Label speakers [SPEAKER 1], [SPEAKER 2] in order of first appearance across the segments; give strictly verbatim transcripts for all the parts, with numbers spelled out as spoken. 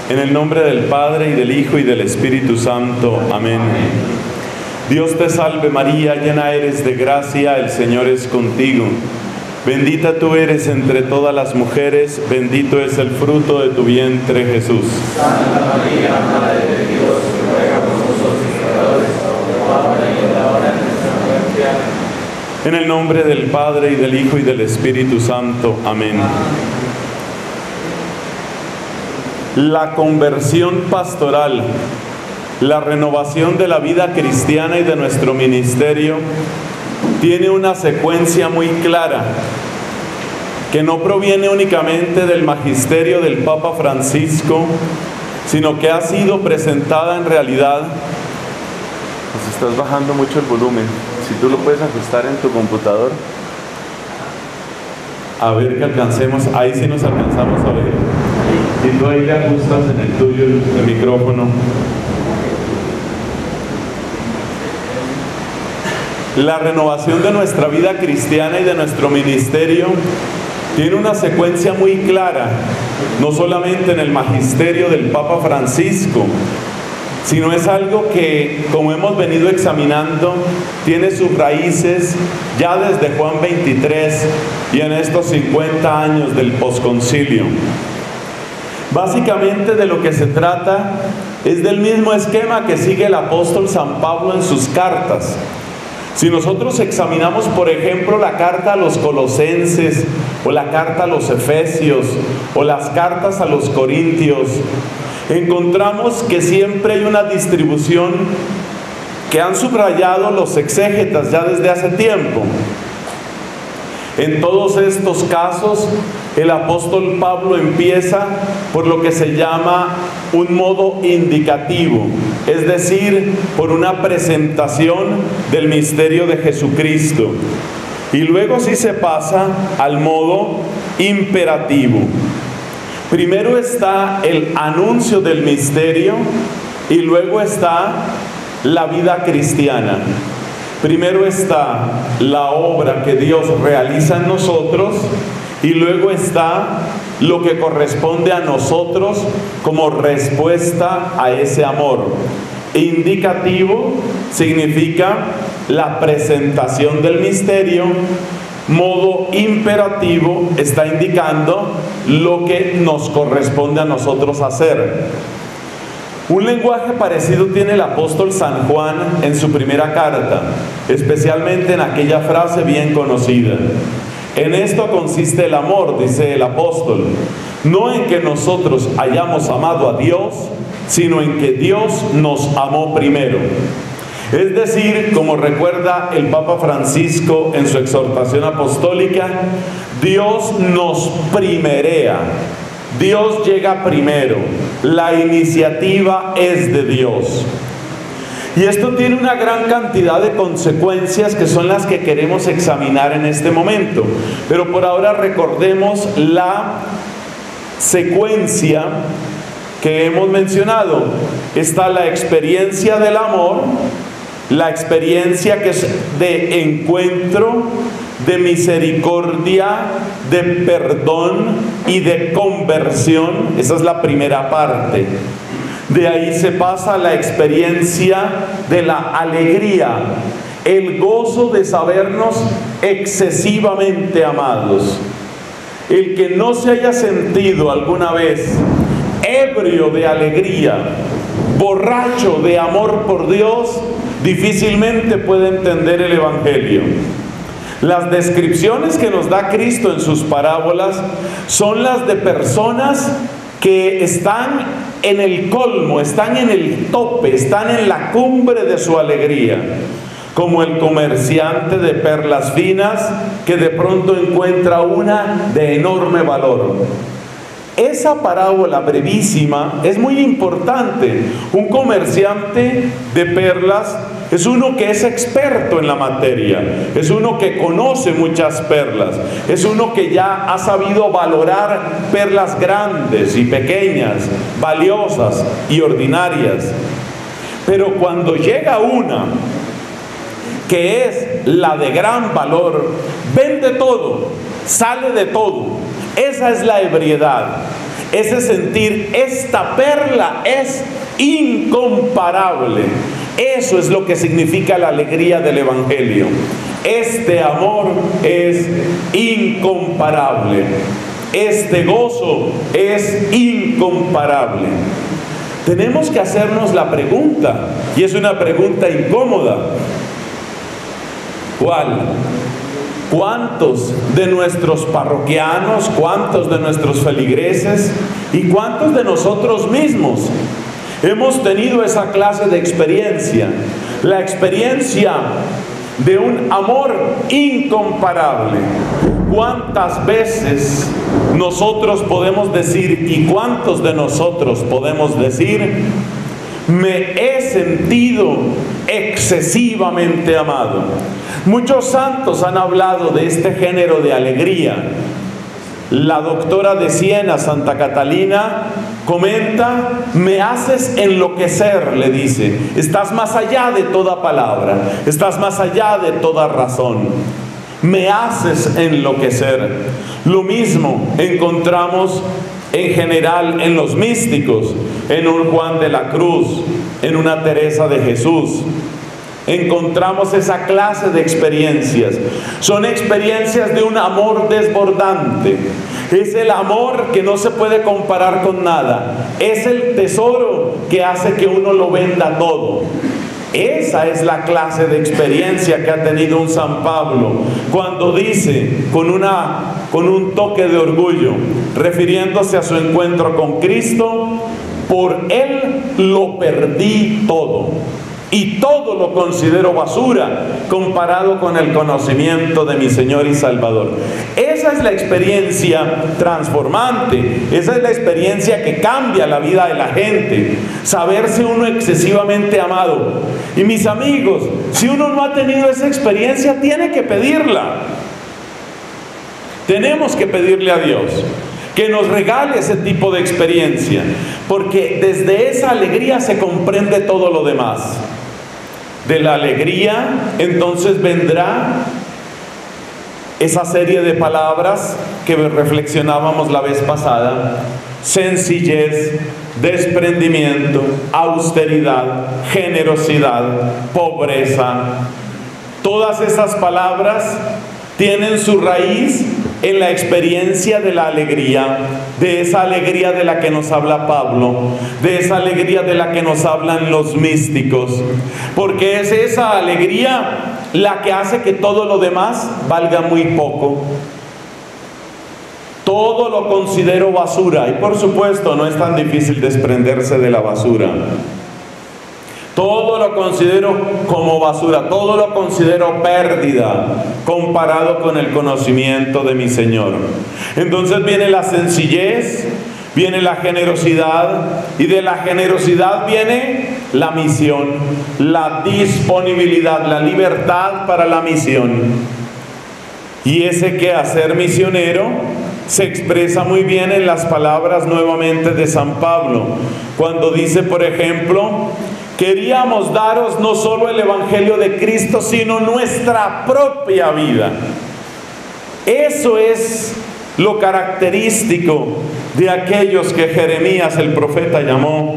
[SPEAKER 1] En el nombre del Padre, y del Hijo, y del Espíritu Santo. Amén. Dios te salve María, llena eres de gracia, el Señor es contigo. Bendita tú eres entre todas las mujeres, bendito es el fruto de tu vientre, Jesús.
[SPEAKER 2] Santa María, Madre de Dios, ruega por nosotros pecadores, ahora y en la hora de nuestra muerte. Amén.
[SPEAKER 1] En el nombre del Padre, y del Hijo, y del Espíritu Santo. Amén. La conversión pastoral, la renovación de la vida cristiana y de nuestro ministerio tiene una secuencia muy clara que no proviene únicamente del magisterio del Papa Francisco, sino que ha sido presentada en realidad. Pues estás bajando mucho el volumen, si tú lo puedes ajustar en tu computador, a ver que alcancemos, ahí sí nos alcanzamos a ver. Si tú ahí le ajustas en el tuyo el, el micrófono. La renovación de nuestra vida cristiana y de nuestro ministerio tiene una secuencia muy clara, no solamente en el magisterio del Papa Francisco, sino es algo que, como hemos venido examinando, tiene sus raíces ya desde Juan veintitrés y en estos cincuenta años del posconcilio. Básicamente de lo que se trata es del mismo esquema que sigue el apóstol San Pablo en sus cartas. Si nosotros examinamos, por ejemplo, la carta a los Colosenses, o la carta a los Efesios, o las cartas a los Corintios, encontramos que siempre hay una distribución que han subrayado los exégetas ya desde hace tiempo. En todos estos casos, el apóstol Pablo empieza por lo que se llama un modo indicativo, es decir, por una presentación del misterio de Jesucristo. Y luego sí se pasa al modo imperativo. Primero está el anuncio del misterio y luego está la vida cristiana. Primero está la obra que Dios realiza en nosotros y luego está lo que corresponde a nosotros como respuesta a ese amor. Indicativo significa la presentación del misterio. Modo imperativo está indicando lo que nos corresponde a nosotros hacer. Un lenguaje parecido tiene el apóstol San Juan en su primera carta, especialmente en aquella frase bien conocida. En esto consiste el amor, dice el apóstol, no en que nosotros hayamos amado a Dios, sino en que Dios nos amó primero. Es decir, como recuerda el Papa Francisco en su exhortación apostólica, Dios nos primerea. Dios llega primero, la iniciativa es de Dios. Y esto tiene una gran cantidad de consecuencias que son las que queremos examinar en este momento. Pero por ahora recordemos la secuencia que hemos mencionado. Está la experiencia del amor, la experiencia que es de encuentro, de misericordia, de perdón y de conversión. Esa es la primera parte. De ahí se pasa a la experiencia de la alegría, el gozo de sabernos excesivamente amados. El que no se haya sentido alguna vez ebrio de alegría, borracho de amor por Dios, difícilmente puede entender el Evangelio. Las descripciones que nos da Cristo en sus parábolas son las de personas que están en el colmo, están en el tope, están en la cumbre de su alegría, como el comerciante de perlas finas que de pronto encuentra una de enorme valor. Esa parábola brevísima es muy importante. Un comerciante de perlas es uno que es experto en la materia, es uno que conoce muchas perlas, es uno que ya ha sabido valorar perlas grandes y pequeñas, valiosas y ordinarias. Pero cuando llega una que es la de gran valor, vende todo, sale de todo. Esa es la ebriedad. ese sentir, esta perla es incomparable. Eso es lo que significa la alegría del Evangelio. Este amor es incomparable. Este gozo es incomparable. Tenemos que hacernos la pregunta, y es una pregunta incómoda. ¿Cuál? ¿Cuántos de nuestros parroquianos, cuántos de nuestros feligreses y cuántos de nosotros mismos hemos tenido esa clase de experiencia? La experiencia de un amor incomparable. ¿Cuántas veces nosotros podemos decir, y cuántos de nosotros podemos decir, me he sentido excesivamente amado? Muchos santos han hablado de este género de alegría. La doctora de Siena, Santa Catalina, comenta, me haces enloquecer, le dice. Estás más allá de toda palabra, estás más allá de toda razón. Me haces enloquecer. Lo mismo encontramos en general en los místicos, en un Juan de la Cruz, en una Teresa de Jesús. Encontramos esa clase de experiencias. Son experiencias de un amor desbordante. Es el amor que no se puede comparar con nada. Es el tesoro que hace que uno lo venda todo. Esa es la clase de experiencia que ha tenido un San Pablo cuando dice, con, una, con un toque de orgullo, refiriéndose a su encuentro con Cristo, por Él lo perdí todo. Y todo lo considero basura comparado con el conocimiento de mi Señor y Salvador. Esa es la experiencia transformante. Esa es la experiencia que cambia la vida de la gente. Saberse uno excesivamente amado. Y mis amigos, si uno no ha tenido esa experiencia, tiene que pedirla. Tenemos que pedirle a Dios que nos regale ese tipo de experiencia, porque desde esa alegría se comprende todo lo demás. De la alegría, entonces vendrá esa serie de palabras que reflexionábamos la vez pasada: sencillez, desprendimiento, austeridad, generosidad, pobreza. Todas esas palabras tienen su raíz en la experiencia de la alegría, de esa alegría de la que nos habla Pablo, de esa alegría de la que nos hablan los místicos, porque es esa alegría la que hace que todo lo demás valga muy poco. Todo lo considero basura, y por supuesto no es tan difícil desprenderse de la basura. Todo lo considero como basura, todo lo considero pérdida comparado con el conocimiento de mi Señor. Entonces viene la sencillez, viene la generosidad, y de la generosidad viene la misión, la disponibilidad, la libertad para la misión. Y ese quehacer misionero se expresa muy bien en las palabras nuevamente de San Pablo, cuando dice, por ejemplo, queríamos daros no solo el Evangelio de Cristo, sino nuestra propia vida. Eso es lo característico de aquellos que Jeremías el profeta llamó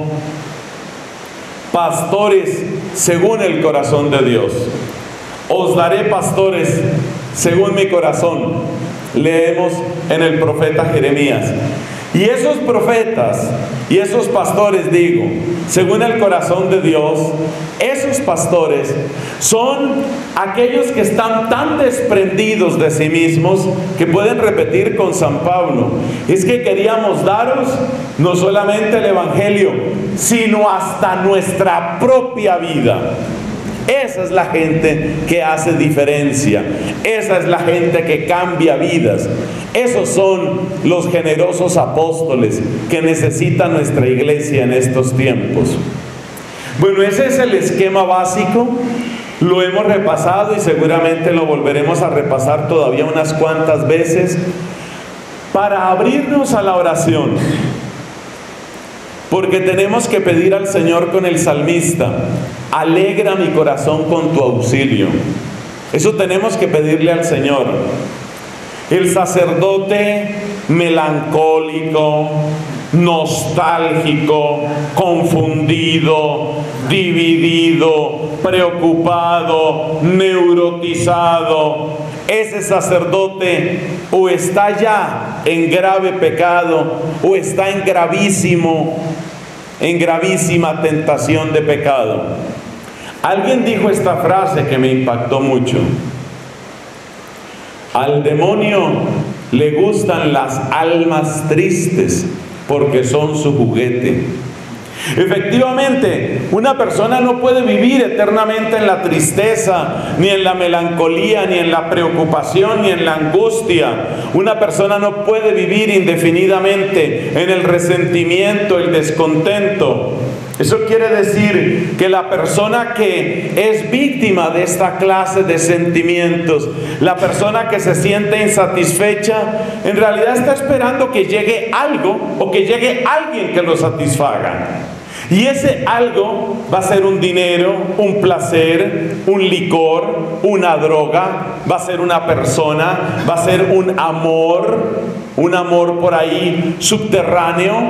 [SPEAKER 1] pastores según el corazón de Dios. Os daré pastores según mi corazón, leemos en el profeta Jeremías. Y esos profetas y esos pastores, digo, según el corazón de Dios, esos pastores son aquellos que están tan desprendidos de sí mismos que pueden repetir con San Pablo: es que queríamos daros no solamente el Evangelio, sino hasta nuestra propia vida. Esa es la gente que hace diferencia. Esa es la gente que cambia vidas. Esos son los generosos apóstoles que necesita nuestra iglesia en estos tiempos. Bueno, ese es el esquema básico. Lo hemos repasado y seguramente lo volveremos a repasar todavía unas cuantas veces para abrirnos a la oración. Porque tenemos que pedir al Señor con el salmista: alegra mi corazón con tu auxilio. Eso tenemos que pedirle al Señor. El sacerdote melancólico, nostálgico, confundido, dividido, preocupado, neurotizado. Ese sacerdote o está ya en grave pecado o está en gravísimo, en gravísima tentación de pecado. Alguien dijo esta frase que me impactó mucho: al demonio le gustan las almas tristes porque son su juguete. Efectivamente, una persona no puede vivir eternamente en la tristeza, ni en la melancolía, ni en la preocupación, ni en la angustia. Una persona no puede vivir indefinidamente en el resentimiento, el descontento. Eso quiere decir que la persona que es víctima de esta clase de sentimientos, la persona que se siente insatisfecha, en realidad está esperando que llegue algo o que llegue alguien que lo satisfaga. Y ese algo va a ser un dinero, un placer, un licor, una droga, va a ser una persona, va a ser un amor, un amor por ahí subterráneo.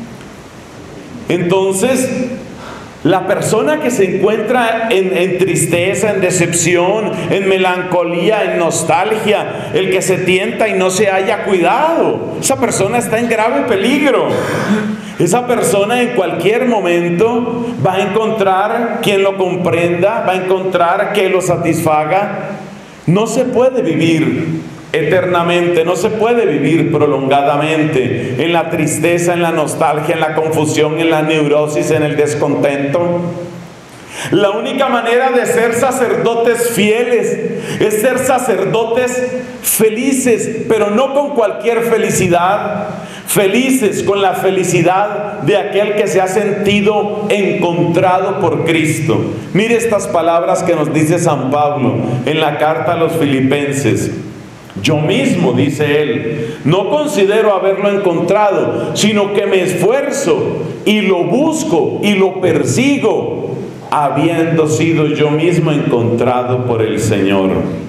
[SPEAKER 1] Entonces, la persona que se encuentra en, en tristeza, en decepción, en melancolía, en nostalgia, el que se tienta y no se haya cuidado, esa persona está en grave peligro. Esa persona en cualquier momento va a encontrar quien lo comprenda, va a encontrar que lo satisfaga. No se puede vivir eternamente, no se puede vivir prolongadamente en la tristeza, en la nostalgia, en la confusión, en la neurosis, en el descontento. La única manera de ser sacerdotes fieles es ser sacerdotes felices, pero no con cualquier felicidad. Felices con la felicidad de aquel que se ha sentido encontrado por Cristo. Mire estas palabras que nos dice San Pablo en la carta a los Filipenses. Yo mismo, dice él, no considero haberlo encontrado, sino que me esfuerzo y lo busco y lo persigo, habiendo sido yo mismo encontrado por el Señor.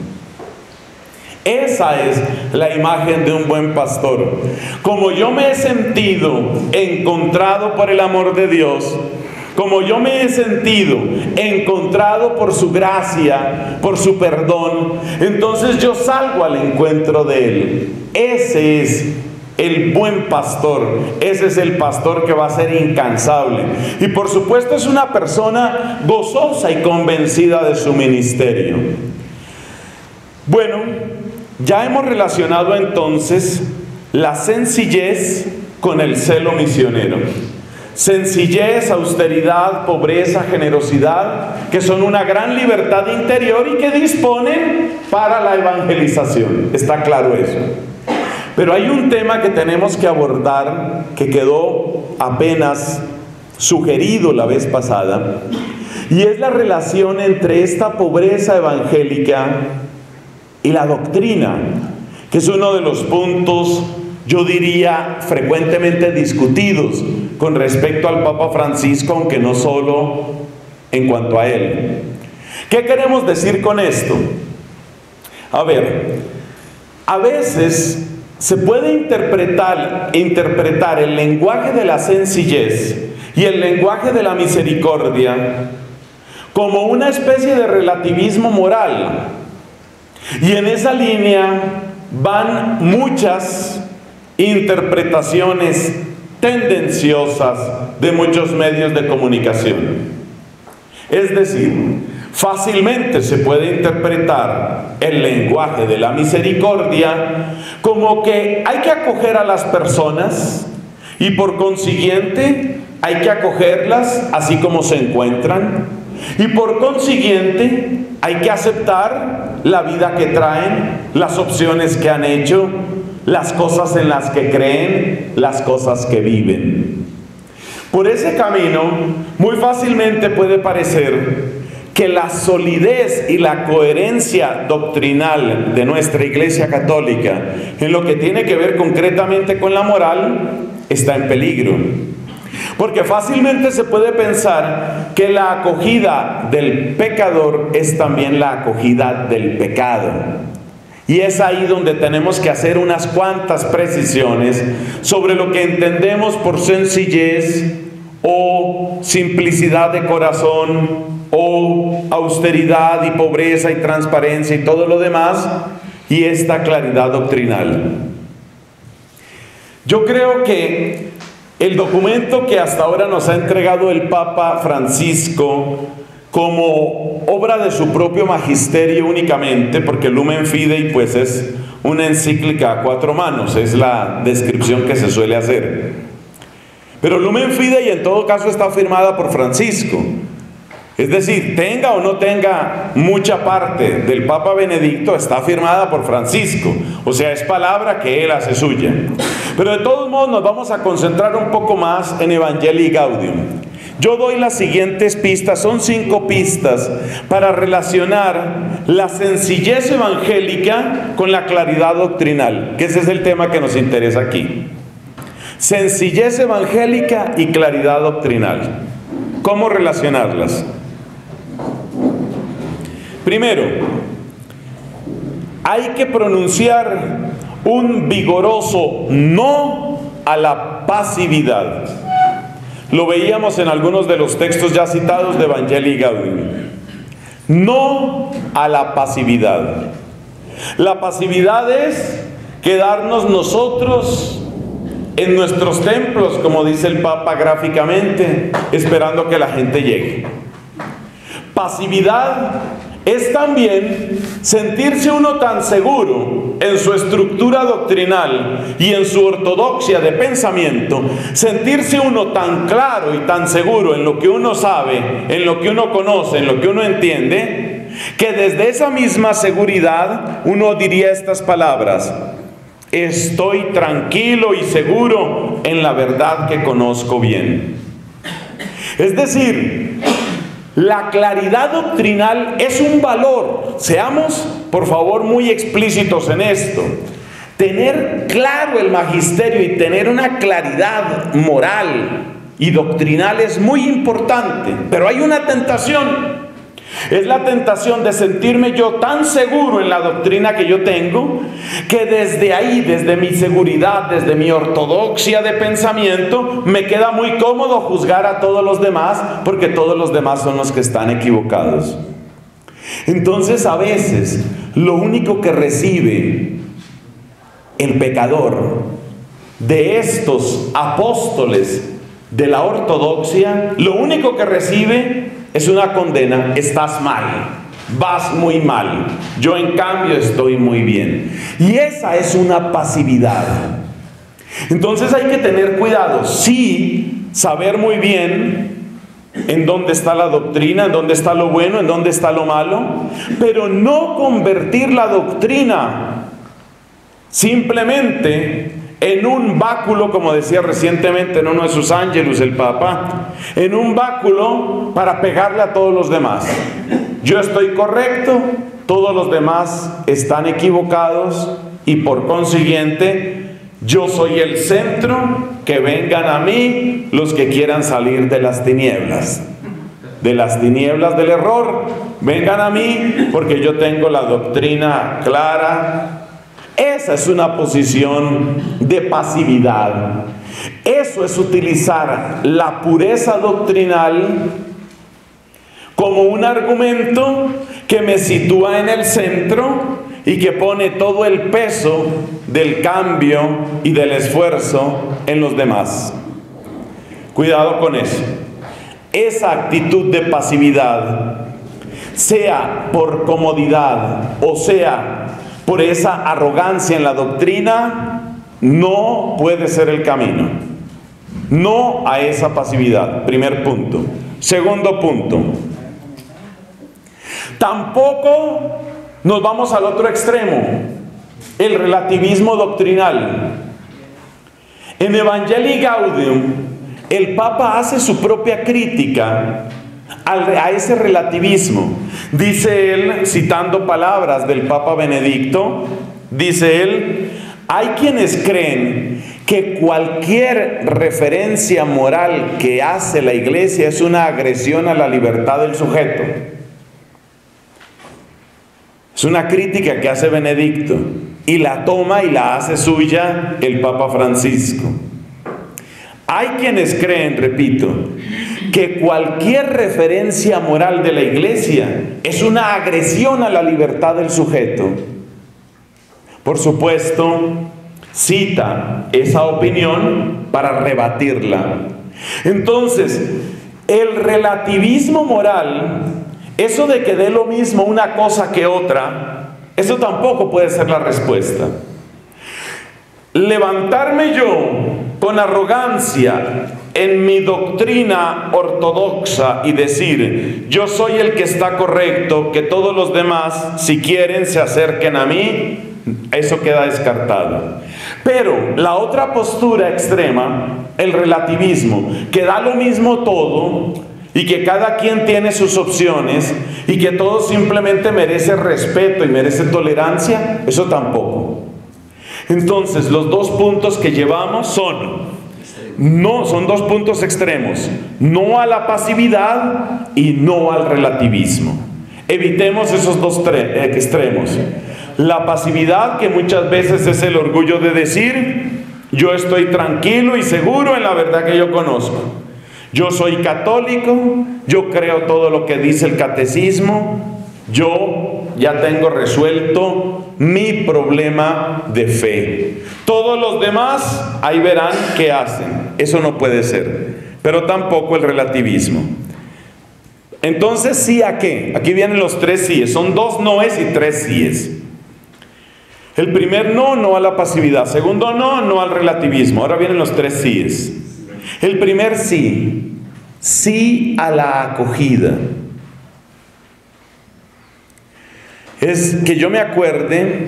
[SPEAKER 1] Esa es la imagen de un buen pastor. Como yo me he sentido encontrado por el amor de Dios, como yo me he sentido encontrado por su gracia, por su perdón, entonces yo salgo al encuentro de Él. Ese es el buen pastor. Ese es el pastor que va a ser incansable. Y por supuesto es una persona gozosa y convencida de su ministerio. Bueno, ya hemos relacionado entonces la sencillez con el celo misionero. Sencillez, austeridad, pobreza, generosidad, que son una gran libertad interior y que disponen para la evangelización. Está claro eso. Pero hay un tema que tenemos que abordar, que quedó apenas sugerido la vez pasada, y es la relación entre esta pobreza evangélica y la doctrina, que es uno de los puntos, yo diría, frecuentemente discutidos con respecto al Papa Francisco, aunque no solo en cuanto a él. ¿Qué queremos decir con esto? A ver, a veces se puede interpretar, interpretar el lenguaje de la sencillez y el lenguaje de la misericordia como una especie de relativismo moral. Y en esa línea van muchas interpretaciones tendenciosas de muchos medios de comunicación. Es decir, fácilmente se puede interpretar el lenguaje de la misericordia como que hay que acoger a las personas y por consiguiente hay que acogerlas así como se encuentran, y por consiguiente hay que aceptar la vida que traen, las opciones que han hecho, las cosas en las que creen, las cosas que viven. Por ese camino, muy fácilmente puede parecer que la solidez y la coherencia doctrinal de nuestra Iglesia Católica, en lo que tiene que ver concretamente con la moral, está en peligro. Porque fácilmente se puede pensar que la acogida del pecador es también la acogida del pecado. Y es ahí donde tenemos que hacer unas cuantas precisiones sobre lo que entendemos por sencillez o simplicidad de corazón o austeridad y pobreza y transparencia y todo lo demás, y esta claridad doctrinal. Yo creo que el documento que hasta ahora nos ha entregado el Papa Francisco como obra de su propio magisterio únicamente, porque Lumen Fidei pues es una encíclica a cuatro manos, es la descripción que se suele hacer. Pero Lumen Fidei en todo caso está firmada por Francisco. Es decir, tenga o no tenga mucha parte del Papa Benedicto, está firmada por Francisco. O sea, es palabra que él hace suya. Pero de todos modos nos vamos a concentrar un poco más en Evangelii Gaudium. Yo doy las siguientes pistas, son cinco pistas, para relacionar la sencillez evangélica con la claridad doctrinal, que ese es el tema que nos interesa aquí. Sencillez evangélica y claridad doctrinal. ¿Cómo relacionarlas? Primero, hay que pronunciar un vigoroso no a la pasividad. Lo veíamos en algunos de los textos ya citados de Evangelii Gaudium. No a la pasividad. La pasividad es quedarnos nosotros en nuestros templos, como dice el Papa gráficamente, esperando que la gente llegue. Pasividad es también sentirse uno tan seguro en su estructura doctrinal y en su ortodoxia de pensamiento, sentirse uno tan claro y tan seguro en lo que uno sabe, en lo que uno conoce, en lo que uno entiende, que desde esa misma seguridad uno diría estas palabras: estoy tranquilo y seguro en la verdad que conozco bien. Es decir, la claridad doctrinal es un valor. Seamos, por favor, muy explícitos en esto. Tener claro el magisterio y tener una claridad moral y doctrinal es muy importante, pero hay una tentación. Es la tentación de sentirme yo tan seguro en la doctrina que yo tengo, que desde ahí, desde mi seguridad, desde mi ortodoxia de pensamiento, me queda muy cómodo juzgar a todos los demás, porque todos los demás son los que están equivocados. Entonces, a veces, lo único que recibe el pecador de estos apóstoles de la ortodoxia, lo único que recibe es una condena: estás mal, vas muy mal, yo en cambio estoy muy bien. Y esa es una pasividad. Entonces hay que tener cuidado, sí, saber muy bien en dónde está la doctrina, en dónde está lo bueno, en dónde está lo malo, pero no convertir la doctrina simplemente en un báculo, como decía recientemente en uno de sus ángelus el Papa, en un báculo para pegarle a todos los demás. Yo estoy correcto, todos los demás están equivocados y por consiguiente yo soy el centro, que vengan a mí los que quieran salir de las tinieblas, de las tinieblas del error, vengan a mí porque yo tengo la doctrina clara. Esa es una posición de pasividad. Eso es utilizar la pureza doctrinal como un argumento que me sitúa en el centro y que pone todo el peso del cambio y del esfuerzo en los demás. Cuidado con eso. Esa actitud de pasividad, sea por comodidad o sea por esa arrogancia en la doctrina, no puede ser el camino. No a esa pasividad. Primer punto. Segundo punto. Tampoco nos vamos al otro extremo, el relativismo doctrinal. En Evangelii Gaudium, el Papa hace su propia crítica a ese relativismo. Dice él, citando palabras del Papa Benedicto, dice él: hay quienes creen que cualquier referencia moral que hace la Iglesia es una agresión a la libertad del sujeto. Es una crítica que hace Benedicto y la toma y la hace suya el Papa Francisco. Hay quienes creen, repito, que cualquier referencia moral de la Iglesia es una agresión a la libertad del sujeto. Por supuesto, cita esa opinión para rebatirla. Entonces, el relativismo moral, eso de que dé lo mismo una cosa que otra, eso tampoco puede ser la respuesta. Levantarme yo con arrogancia en mi doctrina ortodoxa y decir, yo soy el que está correcto, que todos los demás, si quieren, se acerquen a mí, eso queda descartado. Pero la otra postura extrema, el relativismo, que da lo mismo todo y que cada quien tiene sus opciones y que todo simplemente merece respeto y merece tolerancia, eso tampoco. Entonces, los dos puntos que llevamos son, no, son dos puntos extremos, no a la pasividad y no al relativismo. Evitemos esos dos extremos. La pasividad, que muchas veces es el orgullo de decir, yo estoy tranquilo y seguro en la verdad que yo conozco. Yo soy católico, yo creo todo lo que dice el catecismo, yo ya tengo resuelto mi problema de fe. Todos los demás, ahí verán qué hacen. Eso no puede ser, pero tampoco el relativismo. Entonces, ¿sí a qué? Aquí vienen los tres síes. Son dos noes y tres síes. El primer no, no a la pasividad. Segundo no, no al relativismo. Ahora vienen los tres síes. El primer sí, sí a la acogida. Es que yo me acuerde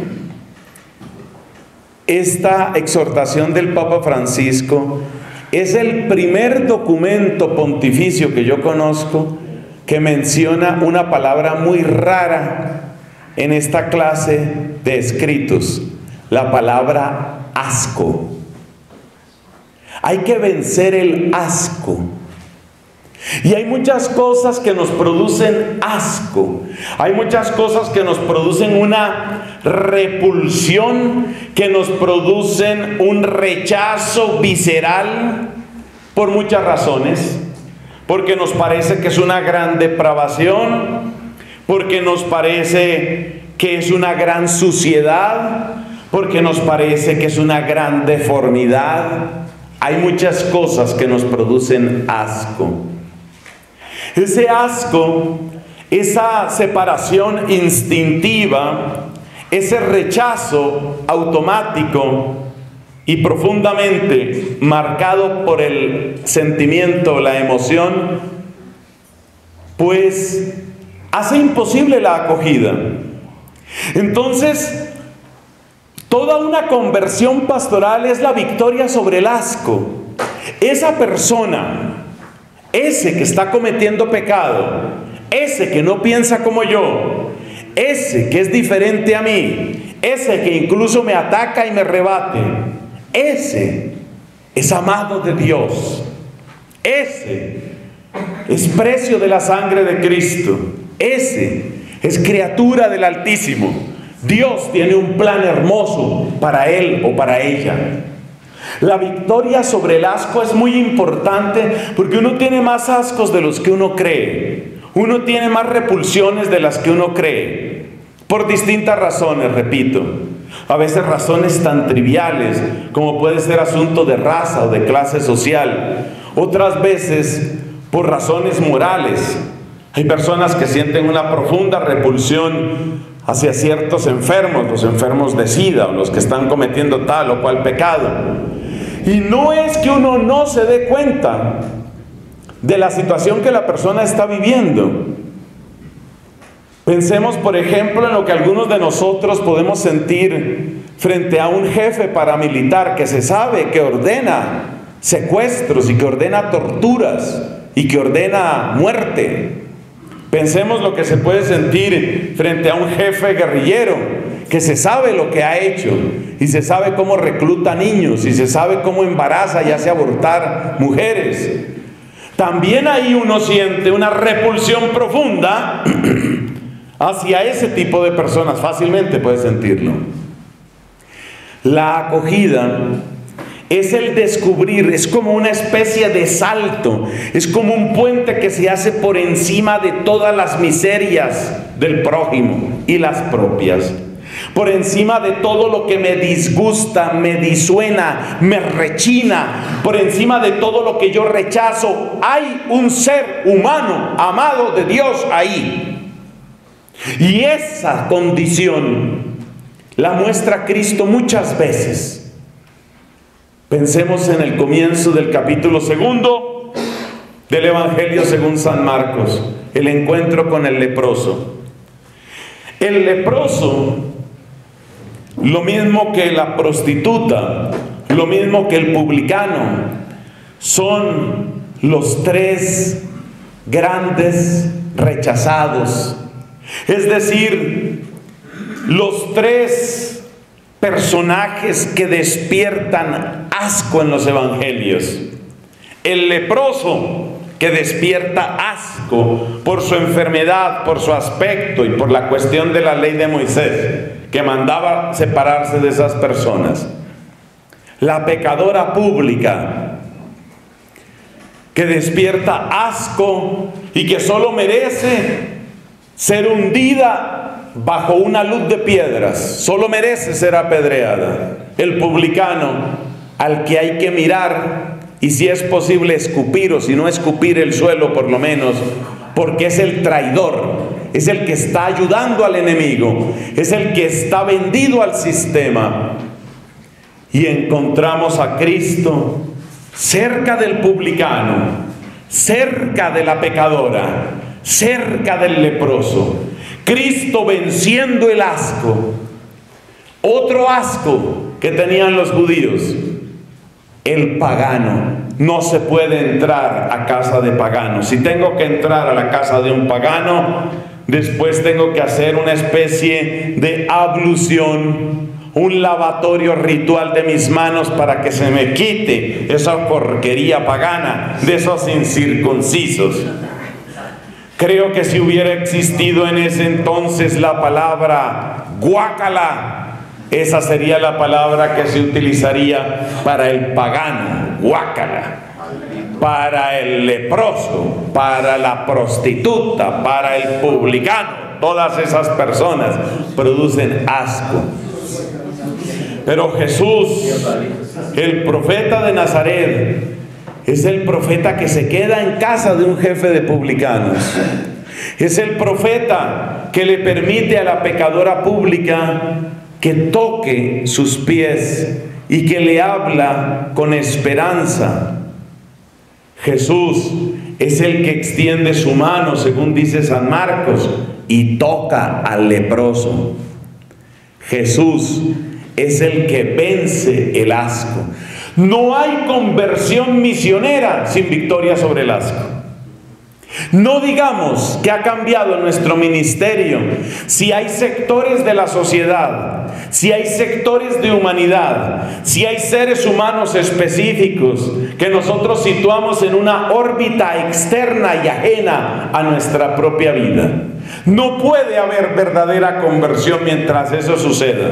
[SPEAKER 1] esta exhortación del Papa Francisco. Es el primer documento pontificio que yo conozco que menciona una palabra muy rara en esta clase de escritos, la palabra asco. Hay que vencer el asco. Y hay muchas cosas que nos producen asco. Hay muchas cosas que nos producen una repulsión, que nos producen un rechazo visceral por muchas razones. Porque nos parece que es una gran depravación, porque nos parece que es una gran suciedad, porque nos parece que es una gran deformidad. Hay muchas cosas que nos producen asco. Ese asco, esa separación instintiva, ese rechazo automático y profundamente marcado por el sentimiento, la emoción, pues hace imposible la acogida. Entonces, toda una conversión pastoral es la victoria sobre el asco. Esa persona, ese que está cometiendo pecado, ese que no piensa como yo, ese que es diferente a mí, ese que incluso me ataca y me rebate, ese es amado de Dios. Ese es precio de la sangre de Cristo. Ese es criatura del Altísimo. Dios tiene un plan hermoso para él o para ella. La victoria sobre el asco es muy importante porque uno tiene más ascos de los que uno cree. Uno tiene más repulsiones de las que uno cree. Por distintas razones, repito. A veces razones tan triviales como puede ser asunto de raza o de clase social. Otras veces por razones morales. Hay personas que sienten una profunda repulsión hacia ciertos enfermos, los enfermos de SIDA o los que están cometiendo tal o cual pecado. Y no es que uno no se dé cuenta de la situación que la persona está viviendo. Pensemos, por ejemplo, en lo que algunos de nosotros podemos sentir frente a un jefe paramilitar que se sabe que ordena secuestros y que ordena torturas y que ordena muerte. Pensemos lo que se puede sentir frente a un jefe guerrillero que se sabe lo que ha hecho y se sabe cómo recluta niños y se sabe cómo embaraza y hace abortar mujeres. También ahí uno siente una repulsión profunda hacia ese tipo de personas, fácilmente puedes sentirlo. La acogida es el descubrir, es como una especie de salto, es como un puente que se hace por encima de todas las miserias del prójimo y las propias, por encima de todo lo que me disgusta, me disuena, me rechina, por encima de todo lo que yo rechazo. Hay un ser humano amado de Dios ahí, y esa condición la muestra Cristo muchas veces. Pensemos en el comienzo del capítulo segundo del Evangelio según San Marcos, el encuentro con el leproso. El leproso, lo mismo que la prostituta, lo mismo que el publicano, son los tres grandes rechazados. Es decir, los tres personajes que despiertan asco en los evangelios. El leproso, que despierta asco por su enfermedad, por su aspecto y por la cuestión de la ley de Moisés, que mandaba separarse de esas personas. La pecadora pública, que despierta asco y que solo merece ser hundida bajo una luz de piedras, solo merece ser apedreada. El publicano, al que hay que mirar y, si es posible, escupir, o si no escupir el suelo por lo menos, porque es el traidor, es el que está ayudando al enemigo, es el que está vendido al sistema. Y encontramos a Cristo cerca del publicano, cerca de la pecadora, cerca del leproso. Cristo venciendo el asco. Otro asco que tenían los judíos: el pagano. No se puede entrar a casa de pagano. Si tengo que entrar a la casa de un pagano, después tengo que hacer una especie de ablución, un lavatorio ritual de mis manos para que se me quite esa porquería pagana de esos incircuncisos. Creo que si hubiera existido en ese entonces la palabra guácala, esa sería la palabra que se utilizaría para el pagano, guácala, para el leproso, para la prostituta, para el publicano. Todas esas personas producen asco. Pero Jesús, el profeta de Nazaret, es el profeta que se queda en casa de un jefe de publicanos. Es el profeta que le permite a la pecadora pública que toque sus pies y que le habla con esperanza. Jesús es el que extiende su mano, según dice San Marcos, y toca al leproso. Jesús es el que vence el asco. No hay conversión misionera sin victoria sobre el asco. No digamos que ha cambiado nuestro ministerio si hay sectores de la sociedad, si hay sectores de humanidad, si hay seres humanos específicos que nosotros situamos en una órbita externa y ajena a nuestra propia vida. No puede haber verdadera conversión mientras eso suceda.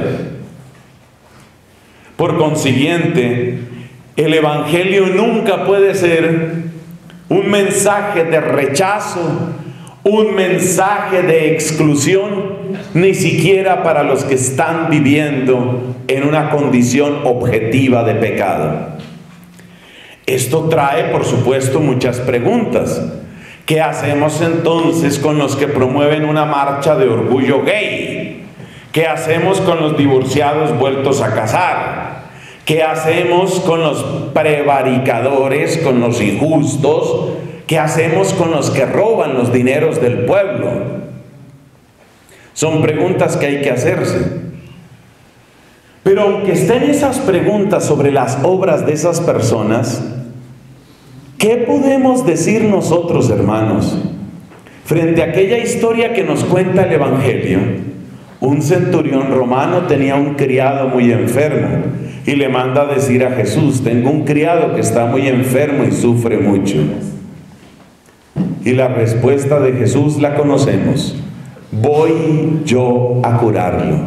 [SPEAKER 1] Por consiguiente, el Evangelio nunca puede ser un mensaje de rechazo, un mensaje de exclusión, ni siquiera para los que están viviendo en una condición objetiva de pecado. Esto trae, por supuesto, muchas preguntas. ¿Qué hacemos entonces con los que promueven una marcha de orgullo gay? ¿Qué hacemos con los divorciados vueltos a casar? ¿Qué hacemos con los prevaricadores, con los injustos? ¿Qué hacemos con los que roban los dineros del pueblo? Son preguntas que hay que hacerse. Pero aunque estén esas preguntas sobre las obras de esas personas, ¿qué podemos decir nosotros, hermanos, frente a aquella historia que nos cuenta el Evangelio? Un centurión romano tenía un criado muy enfermo y le manda a decir a Jesús: tengo un criado que está muy enfermo y sufre mucho. Y la respuesta de Jesús la conocemos: voy yo a curarlo.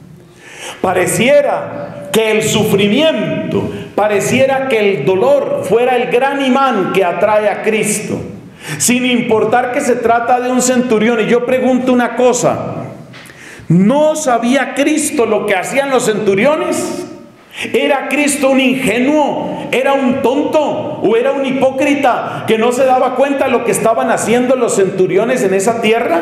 [SPEAKER 1] Pareciera que el sufrimiento, pareciera que el dolor fuera el gran imán que atrae a Cristo, sin importar que se trata de un centurión. Y yo pregunto una cosa, ¿no sabía Cristo lo que hacían los centuriones? ¿Era Cristo un ingenuo? ¿Era un tonto? ¿O era un hipócrita que no se daba cuenta de lo que estaban haciendo los centuriones en esa tierra?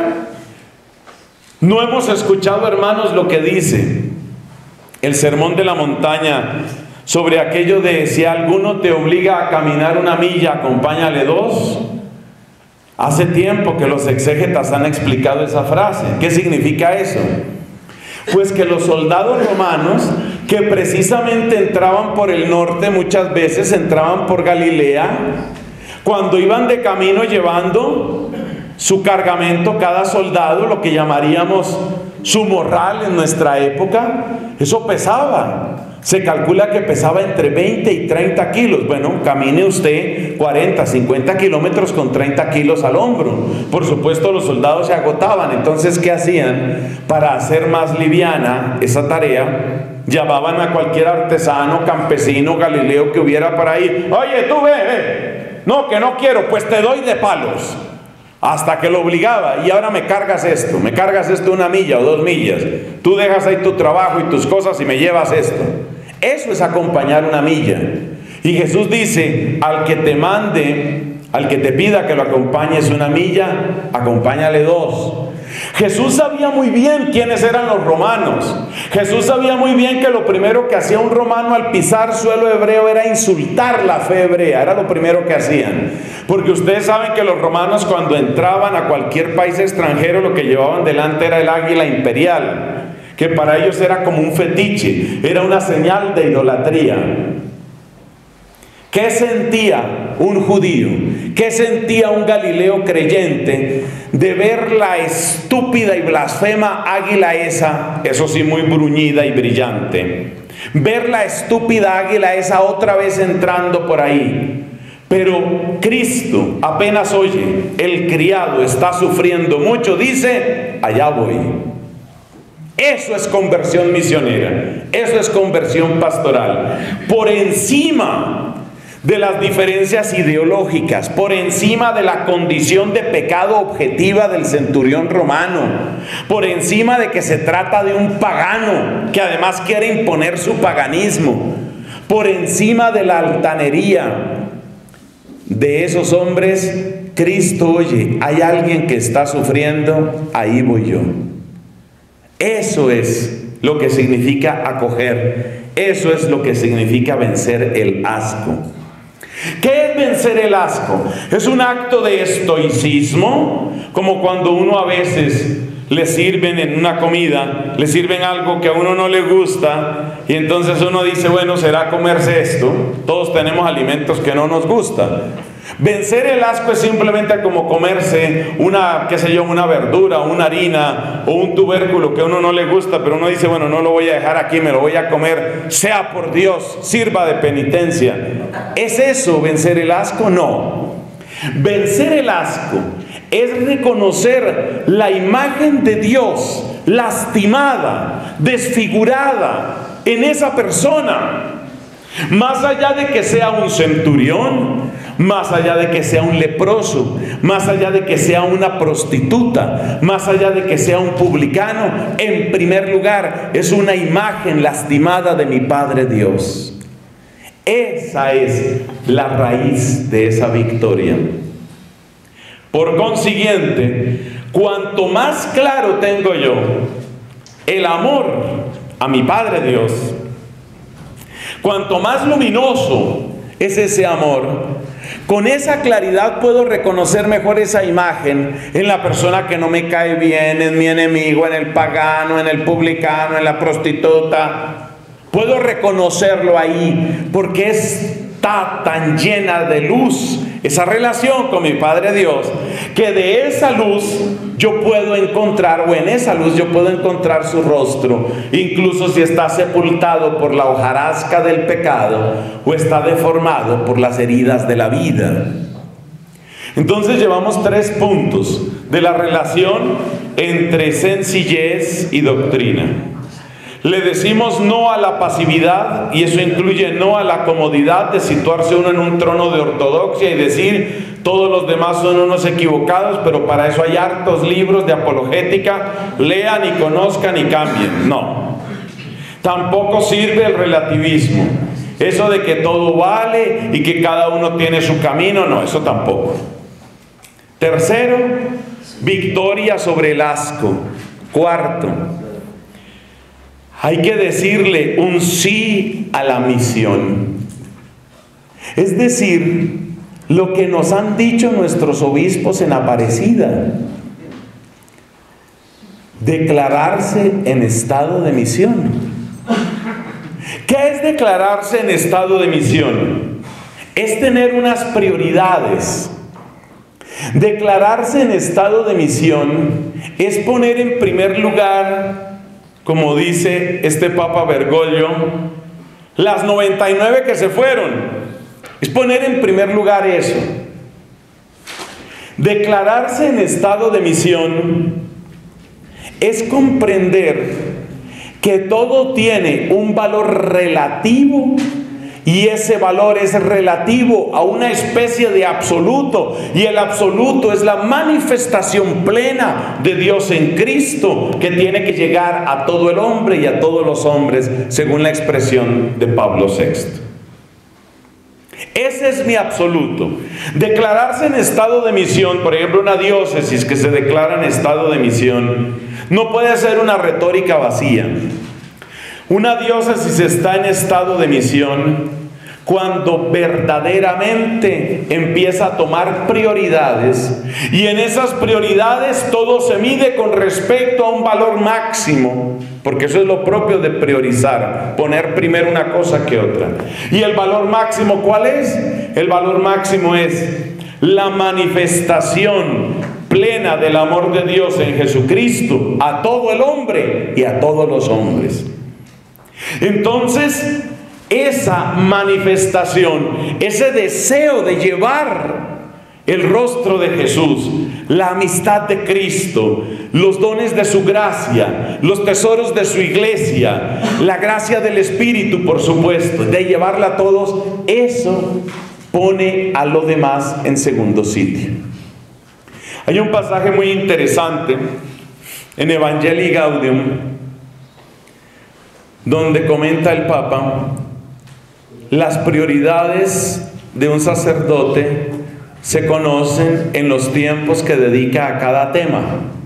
[SPEAKER 1] ¿No hemos escuchado, hermanos, lo que dice el Sermón de la Montaña sobre aquello de si alguno te obliga a caminar una milla, acompáñale dos? Hace tiempo que los exégetas han explicado esa frase. ¿Qué significa eso? Pues que los soldados romanos, que precisamente entraban por el norte, muchas veces entraban por Galilea, cuando iban de camino llevando su cargamento, cada soldado, lo que llamaríamos su morral en nuestra época, eso pesaba. Se calcula que pesaba entre veinte y treinta kilos. Bueno, camine usted cuarenta, cincuenta kilómetros con treinta kilos al hombro. Por supuesto, los soldados se agotaban. Entonces, ¿qué hacían? Para hacer más liviana esa tarea, llamaban a cualquier artesano, campesino, galileo que hubiera por ahí. Oye, tú ve, ve. No, que no quiero, pues te doy de palos. Hasta que lo obligaba. Y ahora me cargas esto, me cargas esto una milla o dos millas. Tú dejas ahí tu trabajo y tus cosas y me llevas esto. Eso es acompañar una milla. Y Jesús dice, al que te mande, al que te pida que lo acompañes una milla, acompáñale dos. Jesús sabía muy bien quiénes eran los romanos. Jesús sabía muy bien que lo primero que hacía un romano al pisar suelo hebreo era insultar la fe hebrea. Era lo primero que hacían. Porque ustedes saben que los romanos, cuando entraban a cualquier país extranjero, lo que llevaban delante era el águila imperial, que para ellos era como un fetiche, era una señal de idolatría. ¿Qué sentía un judío? ¿Qué sentía un galileo creyente de ver la estúpida y blasfema águila esa, eso sí muy bruñida y brillante? Ver la estúpida águila esa otra vez entrando por ahí. Pero Cristo apenas oye, el criado está sufriendo mucho, dice, allá voy. Eso es conversión misionera, eso es conversión pastoral. Por encima de las diferencias ideológicas, por encima de la condición de pecado objetiva del centurión romano, por encima de que se trata de un pagano que además quiere imponer su paganismo, por encima de la altanería de esos hombres, Cristo oye, hay alguien que está sufriendo, ahí voy yo. Eso es lo que significa acoger, eso es lo que significa vencer el asco. ¿Qué es vencer el asco? Es un acto de estoicismo, como cuando uno a veces le sirven en una comida, le sirven algo que a uno no le gusta, y entonces uno dice, bueno, será comerse esto. Todos tenemos alimentos que no nos gustan. Vencer el asco es simplemente como comerse una, qué sé yo, una verdura, una harina o un tubérculo que a uno no le gusta, pero uno dice, bueno, no lo voy a dejar aquí, me lo voy a comer, sea por Dios, sirva de penitencia. ¿Es eso vencer el asco? No. Vencer el asco es reconocer la imagen de Dios lastimada, desfigurada en esa persona. Más allá de que sea un centurión, más allá de que sea un leproso, más allá de que sea una prostituta, más allá de que sea un publicano, en primer lugar es una imagen lastimada de mi Padre Dios. Esa es la raíz de esa victoria. Por consiguiente, cuanto más claro tengo yo el amor a mi Padre Dios, cuanto más luminoso es ese amor, con esa claridad puedo reconocer mejor esa imagen en la persona que no me cae bien, en mi enemigo, en el pagano, en el publicano, en la prostituta. Puedo reconocerlo ahí porque está tan llena de luz esa relación con mi Padre Dios, que de esa luz yo puedo encontrar, o en esa luz yo puedo encontrar su rostro, incluso si está sepultado por la hojarasca del pecado o está deformado por las heridas de la vida. Entonces llevamos tres puntos de la relación entre sencillez y doctrina. Le decimos no a la pasividad, y eso incluye no a la comodidad de situarse uno en un trono de ortodoxia y decir todos los demás son unos equivocados, pero para eso hay hartos libros de apologética, lean y conozcan y cambien. No. Tampoco sirve el relativismo. Eso de que todo vale y que cada uno tiene su camino, no, eso tampoco. Tercero, victoria sobre el asco. Cuarto, hay que decirle un sí a la misión. Es decir, lo que nos han dicho nuestros obispos en Aparecida. Declararse en estado de misión. ¿Qué es declararse en estado de misión? Es tener unas prioridades. Declararse en estado de misión es poner en primer lugar, como dice este Papa Bergoglio, las noventa y nueve que se fueron. Es poner en primer lugar eso. Declararse en estado de misión es comprender que todo tiene un valor relativo, y ese valor es relativo a una especie de absoluto, y el absoluto es la manifestación plena de Dios en Cristo, que tiene que llegar a todo el hombre y a todos los hombres, según la expresión de Pablo sexto. Ese es mi absoluto. Declararse en estado de misión, por ejemplo, una diócesis que se declara en estado de misión, no puede ser una retórica vacía. Una diócesis está en estado de misión cuando verdaderamente empieza a tomar prioridades, y en esas prioridades todo se mide con respecto a un valor máximo, porque eso es lo propio de priorizar, poner primero una cosa que otra. ¿Y el valor máximo cuál es? El valor máximo es la manifestación plena del amor de Dios en Jesucristo a todo el hombre y a todos los hombres. Entonces, esa manifestación, ese deseo de llevar el rostro de Jesús, la amistad de Cristo, los dones de su gracia, los tesoros de su iglesia, la gracia del Espíritu, por supuesto, de llevarla a todos, eso pone a lo demás en segundo sitio. Hay un pasaje muy interesante en Evangelii Gaudium, donde comenta el Papa: las prioridades de un sacerdote se conocen en los tiempos que dedica a cada tema.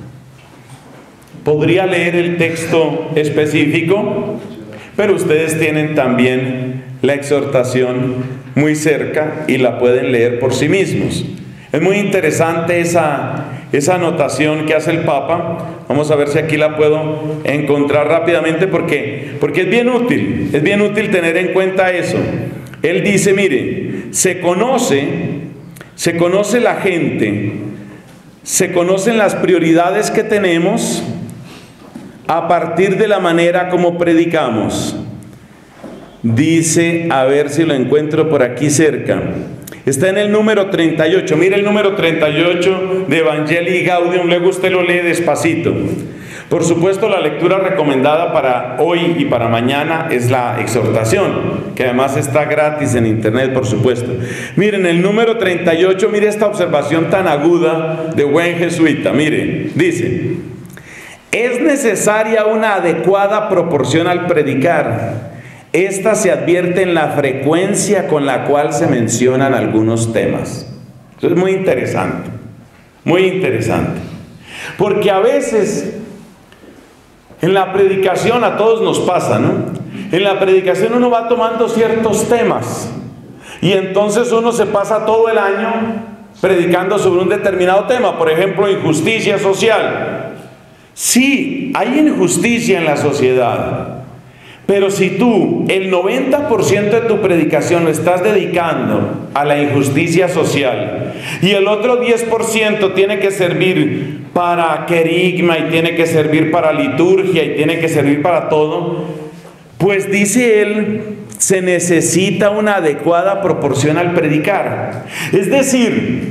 [SPEAKER 1] Podría leer el texto específico, pero ustedes tienen también la exhortación muy cerca y la pueden leer por sí mismos. Es muy interesante esa, esa anotación que hace el Papa. Vamos a ver si aquí la puedo encontrar rápidamente, porque, porque es bien útil, es bien útil tener en cuenta eso. Él dice, mire, se conoce, se conoce la gente, se conocen las prioridades que tenemos a partir de la manera como predicamos. Dice, a ver si lo encuentro por aquí cerca. Está en el número treinta y ocho. Mire el número treinta y ocho de Evangelii Gaudium. Luego usted lo lee despacito. Por supuesto, la lectura recomendada para hoy y para mañana es la exhortación, que además está gratis en internet, por supuesto. Miren, el número treinta y ocho, mire esta observación tan aguda de buen jesuita. Mire, dice: es necesaria una adecuada proporción al predicar. Esta se advierte en la frecuencia con la cual se mencionan algunos temas. Eso es muy interesante, muy interesante. Porque a veces en la predicación, a todos nos pasa, ¿no? En la predicación uno va tomando ciertos temas y entonces uno se pasa todo el año predicando sobre un determinado tema. Por ejemplo, injusticia social. Sí, hay injusticia en la sociedad. Pero si tú el noventa por ciento de tu predicación lo estás dedicando a la injusticia social y el otro diez por ciento tiene que servir para querigma y tiene que servir para liturgia y tiene que servir para todo, pues dice él, se necesita una adecuada proporción al predicar. Es decir,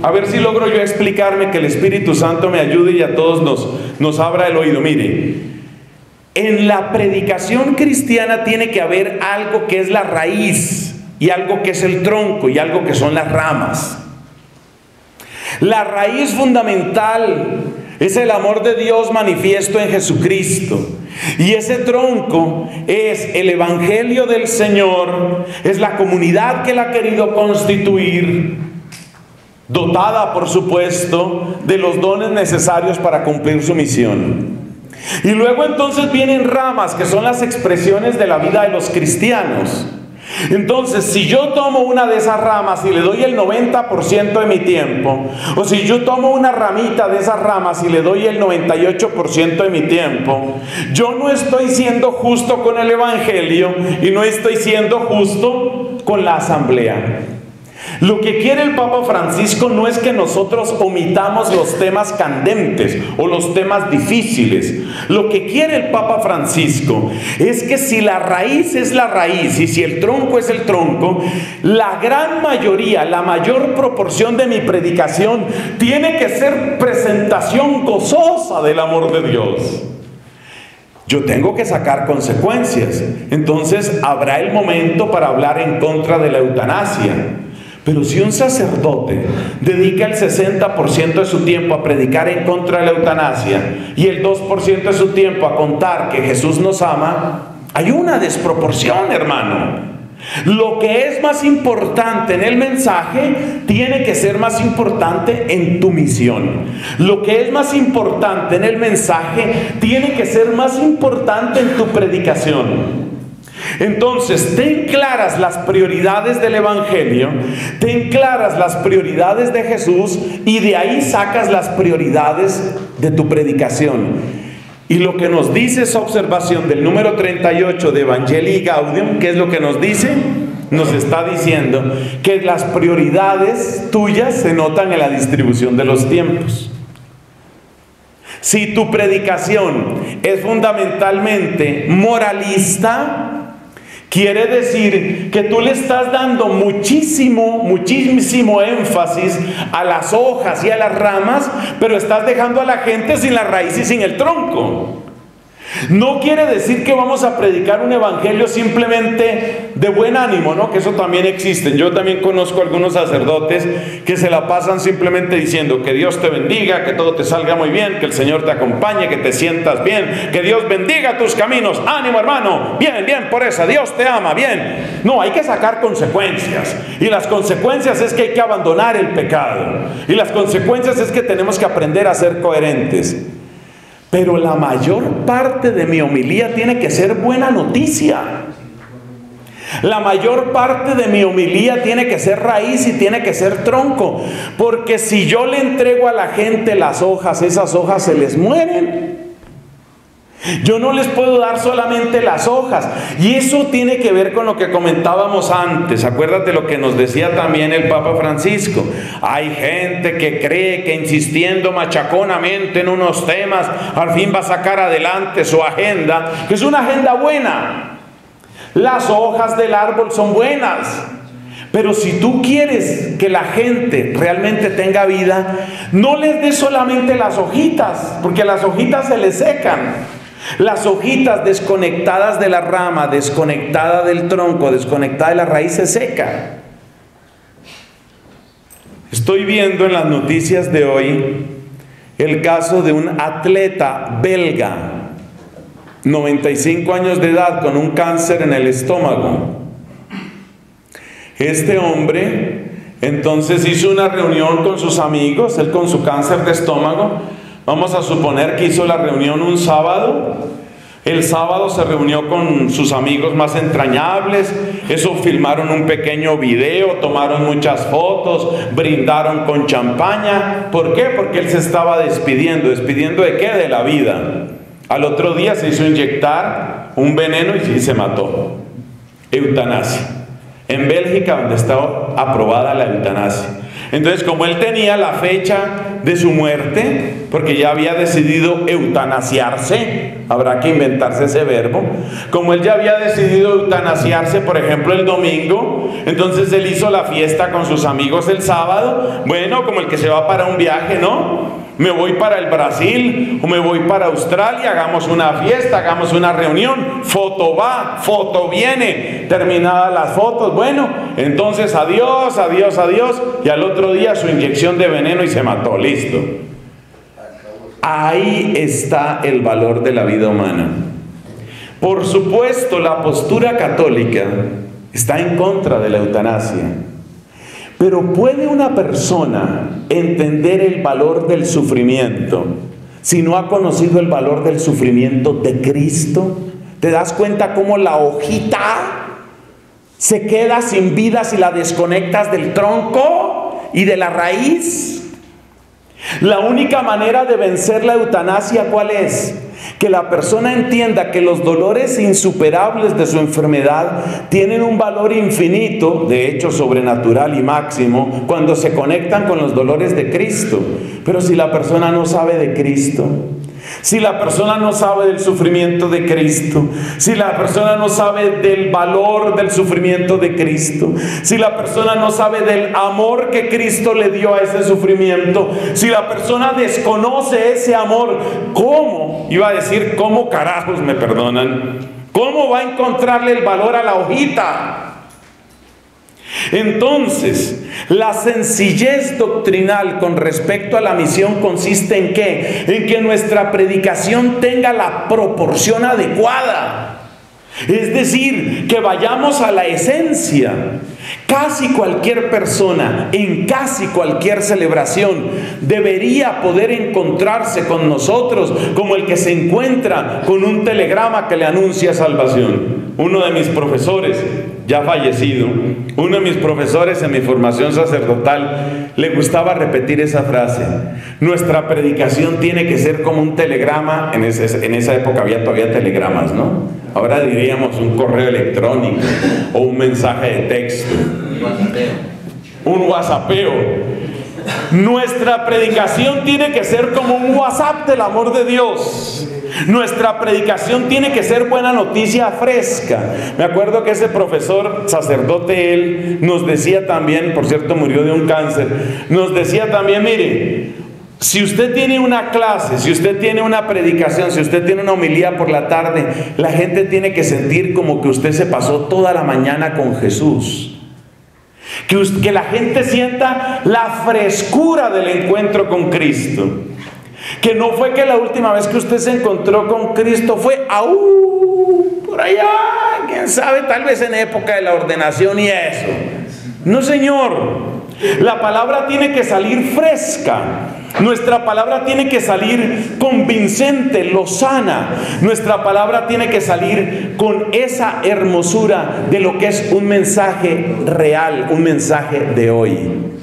[SPEAKER 1] A ver si logro yo explicarme, que el Espíritu Santo me ayude y a todos nos, nos abra el oído. Mire, en la predicación cristiana tiene que haber algo que es la raíz, y algo que es el tronco, y algo que son las ramas. La raíz fundamental es el amor de Dios manifiesto en Jesucristo. Y ese tronco es el Evangelio del Señor, es la comunidad que Él ha querido constituir, dotada, por supuesto, de los dones necesarios para cumplir su misión. Y luego entonces vienen ramas, que son las expresiones de la vida de los cristianos. Entonces, si yo tomo una de esas ramas y le doy el noventa por ciento de mi tiempo, o si yo tomo una ramita de esas ramas y le doy el noventa y ocho por ciento de mi tiempo, yo no estoy siendo justo con el Evangelio y no estoy siendo justo con la asamblea. Lo que quiere el Papa Francisco no es que nosotros omitamos los temas candentes o los temas difíciles. Lo que quiere el Papa Francisco es que si la raíz es la raíz y si el tronco es el tronco, la gran mayoría, la mayor proporción de mi predicación tiene que ser presentación gozosa del amor de Dios. Yo tengo que sacar consecuencias. Entonces habrá el momento para hablar en contra de la eutanasia. Pero si un sacerdote dedica el sesenta por ciento de su tiempo a predicar en contra de la eutanasia y el dos por ciento de su tiempo a contar que Jesús nos ama, hay una desproporción, hermano. Lo que es más importante en el mensaje tiene que ser más importante en tu misión. Lo que es más importante en el mensaje tiene que ser más importante en tu predicación. Entonces, ten claras las prioridades del Evangelio, ten claras las prioridades de Jesús, y de ahí sacas las prioridades de tu predicación. Y lo que nos dice esa observación del número treinta y ocho de Evangelii Gaudium, ¿qué es lo que nos dice? Nos está diciendo que las prioridades tuyas se notan en la distribución de los tiempos. Si tu predicación es fundamentalmente moralista, quiere decir que tú le estás dando muchísimo, muchísimo énfasis a las hojas y a las ramas, pero estás dejando a la gente sin la raíz y sin el tronco. No quiere decir que vamos a predicar un evangelio simplemente de buen ánimo, ¿no? Que eso también existe. Yo también conozco algunos sacerdotes que se la pasan simplemente diciendo que Dios te bendiga, que todo te salga muy bien, que el Señor te acompañe, que te sientas bien, que Dios bendiga tus caminos. Ánimo, hermano, bien, bien por esa, Dios te ama, bien. No, hay que sacar consecuencias, y las consecuencias es que hay que abandonar el pecado, y las consecuencias es que tenemos que aprender a ser coherentes. Pero la mayor parte de mi homilía tiene que ser buena noticia. La mayor parte de mi homilía tiene que ser raíz y tiene que ser tronco. Porque si yo le entrego a la gente las hojas, esas hojas se les mueren. Yo no les puedo dar solamente las hojas. Y eso tiene que ver con lo que comentábamos antes. Acuérdate lo que nos decía también el Papa Francisco. Hay gente que cree que insistiendo machaconamente en unos temas, al fin va a sacar adelante su agenda, que es una agenda buena. Las hojas del árbol son buenas. Pero si tú quieres que la gente realmente tenga vida, no les des solamente las hojitas, porque las hojitas se les secan. Las hojitas desconectadas de la rama, desconectadas del tronco, desconectadas de la raíz, se seca. Estoy viendo en las noticias de hoy el caso de un atleta belga, noventa y cinco años de edad, con un cáncer en el estómago. Este hombre entonces hizo una reunión con sus amigos, él con su cáncer de estómago. Vamos a suponer que hizo la reunión un sábado. El sábado se reunió con sus amigos más entrañables. Eso, filmaron un pequeño video, tomaron muchas fotos, brindaron con champaña. ¿Por qué? Porque él se estaba despidiendo. ¿Despidiendo de qué? De la vida. Al otro día se hizo inyectar un veneno y se mató. Eutanasia. En Bélgica, donde está aprobada la eutanasia. Entonces, como él tenía la fecha de su muerte, porque ya había decidido eutanasiarse, habrá que inventarse ese verbo. Como él ya había decidido eutanasiarse, por ejemplo, el domingo, entonces él hizo la fiesta con sus amigos el sábado, bueno, como el que se va para un viaje, ¿no? Me voy para el Brasil o me voy para Australia, hagamos una fiesta, hagamos una reunión, foto va, foto viene, terminadas las fotos, bueno, entonces adiós, adiós, adiós, y al otro día su inyección de veneno y se mató, listo. Ahí está el valor de la vida humana. Por supuesto, la postura católica está en contra de la eutanasia. Pero ¿puede una persona entender el valor del sufrimiento si no ha conocido el valor del sufrimiento de Cristo? ¿Te das cuenta cómo la hojita se queda sin vida si la desconectas del tronco y de la raíz? La única manera de vencer la eutanasia, ¿cuál es? Que la persona entienda que los dolores insuperables de su enfermedad tienen un valor infinito, de hecho sobrenatural y máximo, cuando se conectan con los dolores de Cristo. Pero si la persona no sabe de Cristo, si la persona no sabe del sufrimiento de Cristo, si la persona no sabe del valor del sufrimiento de Cristo, si la persona no sabe del amor que Cristo le dio a ese sufrimiento, si la persona desconoce ese amor, ¿cómo? Iba a decir, ¿cómo carajos me perdonan? ¿Cómo va a encontrarle el valor a la hojita? Entonces, la sencillez doctrinal con respecto a la misión consiste en ¿qué? En que nuestra predicación tenga la proporción adecuada. Es decir, que vayamos a la esencia. Casi cualquier persona, en casi cualquier celebración, debería poder encontrarse con nosotros como el que se encuentra con un telegrama que le anuncia salvación. Uno de mis profesores, ya fallecido, uno de mis profesores en mi formación sacerdotal, le gustaba repetir esa frase: nuestra predicación tiene que ser como un telegrama. En, ese, en esa época había todavía telegramas, ¿no? Ahora diríamos un correo electrónico o un mensaje de texto, un whatsappeo. Nuestra predicación tiene que ser como un WhatsApp del amor de Dios. Nuestra predicación tiene que ser buena noticia fresca. Me acuerdo que ese profesor sacerdote, él nos decía también, por cierto murió de un cáncer, nos decía también, mire, si usted tiene una clase, si usted tiene una predicación, si usted tiene una homilía por la tarde, la gente tiene que sentir como que usted se pasó toda la mañana con Jesús. Que, usted, que la gente sienta la frescura del encuentro con Cristo. Que no fue que la última vez que usted se encontró con Cristo fue aú, por allá, quién sabe, tal vez en época de la ordenación y eso. No, señor. La palabra tiene que salir fresca. Nuestra palabra tiene que salir convincente, lozana. Nuestra palabra tiene que salir con esa hermosura de lo que es un mensaje real, un mensaje de hoy.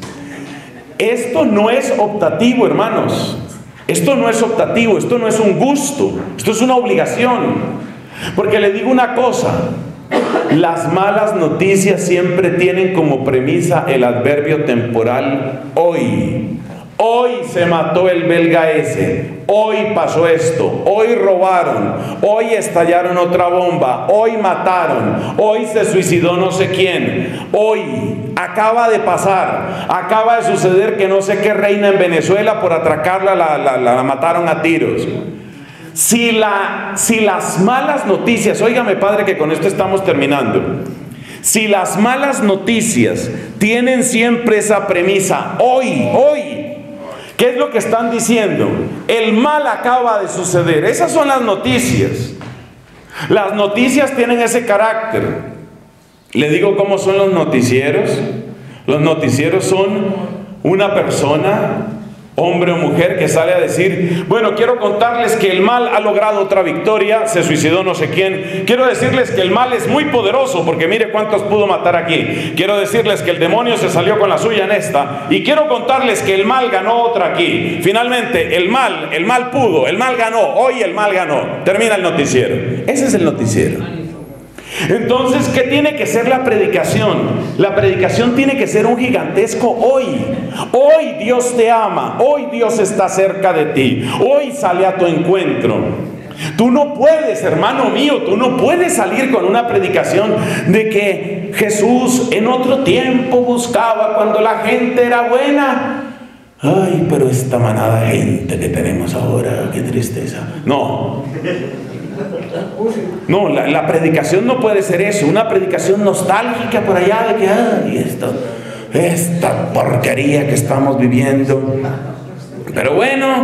[SPEAKER 1] Esto no es optativo, hermanos. Esto no es optativo, esto no es un gusto, esto es una obligación. Porque le digo una cosa, las malas noticias siempre tienen como premisa el adverbio temporal hoy. Hoy se mató el belga ese, hoy pasó esto, hoy robaron, hoy estallaron otra bomba, hoy mataron, hoy se suicidó no sé quién, hoy acaba de pasar, acaba de suceder que no sé qué reina en Venezuela por atracarla la, la, la, la mataron a tiros. Si, la, si las malas noticias, óigame padre que con esto estamos terminando, si las malas noticias tienen siempre esa premisa, hoy, hoy, ¿qué es lo que están diciendo? El mal acaba de suceder. Esas son las noticias. Las noticias tienen ese carácter. Le digo cómo son los noticieros. Los noticieros son una persona, hombre o mujer, que sale a decir, bueno, quiero contarles que el mal ha logrado otra victoria, se suicidó no sé quién. Quiero decirles que el mal es muy poderoso, porque mire cuántos pudo matar aquí. Quiero decirles que el demonio se salió con la suya en esta. Y quiero contarles que el mal ganó otra aquí. Finalmente, el mal, el mal pudo, el mal ganó. Hoy el mal ganó. Termina el noticiero. Ese es el noticiero. Entonces, ¿qué tiene que ser la predicación? La predicación tiene que ser un gigantesco hoy. Hoy Dios te ama, hoy Dios está cerca de ti, hoy sale a tu encuentro. Tú no puedes, hermano mío, tú no puedes salir con una predicación de que Jesús en otro tiempo buscaba cuando la gente era buena. Ay, pero esta manada de gente que tenemos ahora, qué tristeza. No. No, la, la predicación no puede ser eso, una predicación nostálgica por allá de que, ay, esto, esta porquería que estamos viviendo. Pero bueno,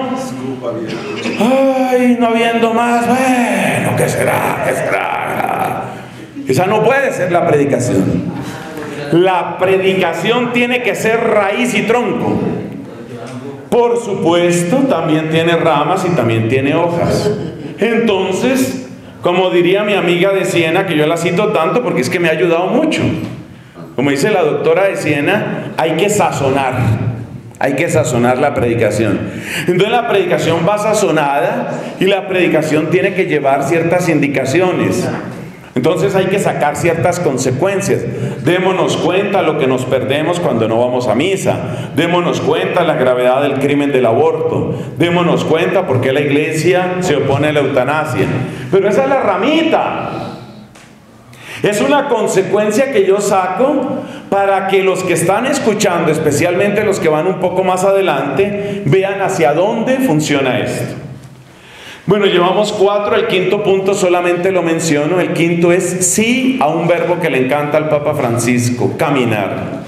[SPEAKER 1] ay, no habiendo más, bueno, ¿qué será? ¿Qué será? Esa no puede ser la predicación. La predicación tiene que ser raíz y tronco. Por supuesto, también tiene ramas y también tiene hojas. Entonces, como diría mi amiga de Siena, que yo la cito tanto porque es que me ha ayudado mucho, como dice la doctora de Siena, hay que sazonar, hay que sazonar la predicación. Entonces la predicación va sazonada y la predicación tiene que llevar ciertas indicaciones. Entonces hay que sacar ciertas consecuencias. Démonos cuenta lo que nos perdemos cuando no vamos a misa. Démonos cuenta la gravedad del crimen del aborto. Démonos cuenta por qué la iglesia se opone a la eutanasia. Pero esa es la ramita. Es una consecuencia que yo saco para que los que están escuchando, especialmente los que van un poco más adelante, vean hacia dónde funciona esto. Bueno, llevamos cuatro, el quinto punto solamente lo menciono. El quinto es sí a un verbo que le encanta al Papa Francisco: caminar.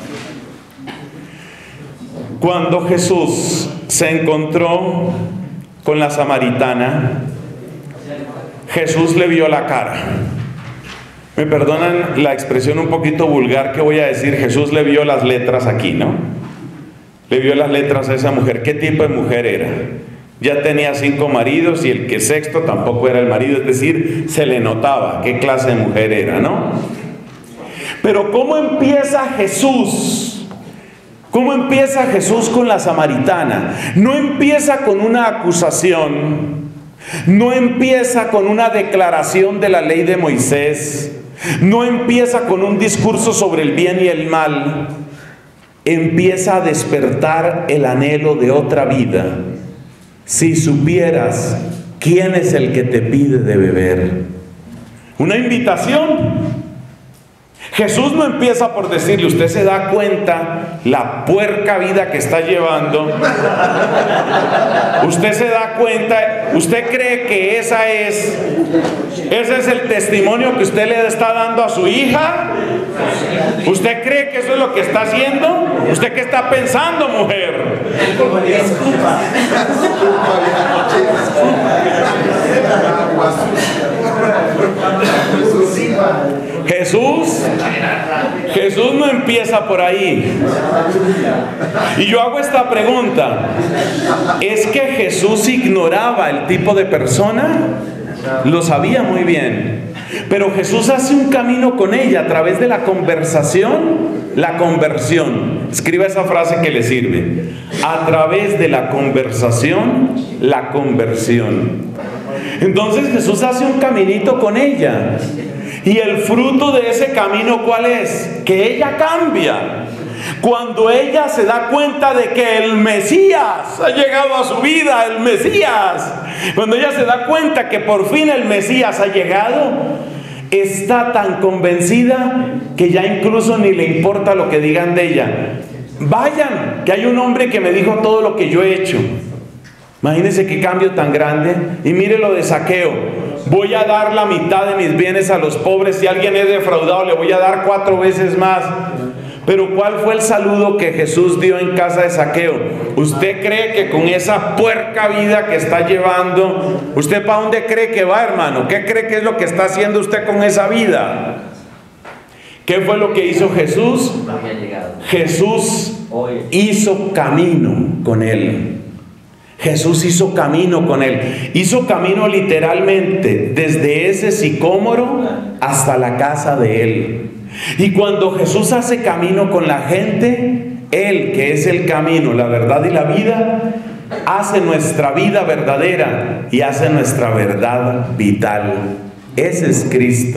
[SPEAKER 1] Cuando Jesús se encontró con la samaritana, Jesús le vio la cara. Me perdonan la expresión un poquito vulgar que voy a decir, Jesús le vio las letras aquí, ¿no? Le vio las letras a esa mujer. ¿Qué tipo de mujer era? Ya tenía cinco maridos y el que sexto tampoco era el marido, es decir, se le notaba qué clase de mujer era, ¿no? Pero ¿cómo empieza Jesús? ¿Cómo empieza Jesús con la samaritana? No empieza con una acusación, no empieza con una declaración de la ley de Moisés, no empieza con un discurso sobre el bien y el mal, empieza a despertar el anhelo de otra vida. Si supieras quién es el que te pide de beber. Una invitación. Jesús no empieza por decirle, usted se da cuenta la puerca vida que está llevando. Usted se da cuenta, usted cree que esa es, ese es el testimonio que usted le está dando a su hija. ¿Usted cree que eso es lo que está haciendo? ¿Usted qué está pensando, mujer? Jesús, Jesús no empieza por ahí. Y yo hago esta pregunta: ¿es que Jesús ignoraba el tipo de persona? Lo sabía muy bien. Pero Jesús hace un camino con ella a través de la conversación, la conversión. Escriba esa frase que le sirve. A través de la conversación, la conversión. Entonces Jesús hace un caminito con ella. Y el fruto de ese camino, ¿cuál es? Que ella cambia. Cuando ella se da cuenta de que el Mesías ha llegado a su vida, el Mesías, cuando ella se da cuenta que por fin el Mesías ha llegado, está tan convencida que ya incluso ni le importa lo que digan de ella. Vayan, que hay un hombre que me dijo todo lo que yo he hecho. Imagínense qué cambio tan grande. Y mire lo de Zaqueo: voy a dar la mitad de mis bienes a los pobres, si alguien es defraudado le voy a dar cuatro veces más. Pero ¿cuál fue el saludo que Jesús dio en casa de Zaqueo? ¿Usted cree que con esa puerca vida que está llevando, usted para dónde cree que va, hermano? ¿Qué cree que es lo que está haciendo usted con esa vida? ¿Qué fue lo que hizo Jesús? Jesús hizo camino con él. Jesús hizo camino con él. Hizo camino literalmente desde ese sicómoro hasta la casa de él. Y cuando Jesús hace camino con la gente, Él, que es el camino, la verdad y la vida, hace nuestra vida verdadera y hace nuestra verdad vital. Ese es Cristo.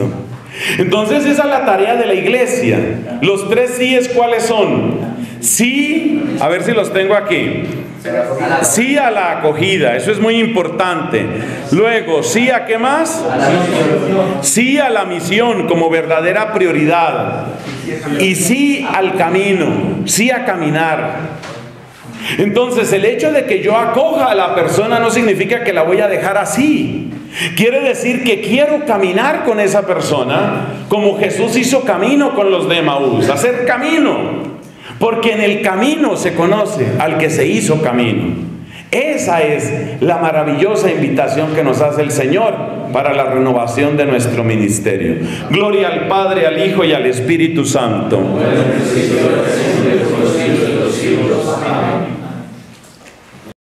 [SPEAKER 1] Entonces esa es la tarea de la iglesia. Los tres síes, ¿cuáles son? Sí, a ver si los tengo aquí. Sí a la acogida, eso es muy importante. Luego, sí a qué más? Sí a la misión como verdadera prioridad. Y sí al camino, sí a caminar. Entonces el hecho de que yo acoja a la persona no significa que la voy a dejar así. Quiere decir que quiero caminar con esa persona como Jesús hizo camino con los de Emaús, hacer camino. Porque en el camino se conoce al que se hizo camino. Esa es la maravillosa invitación que nos hace el Señor para la renovación de nuestro ministerio. Gloria al Padre, al Hijo y al Espíritu Santo.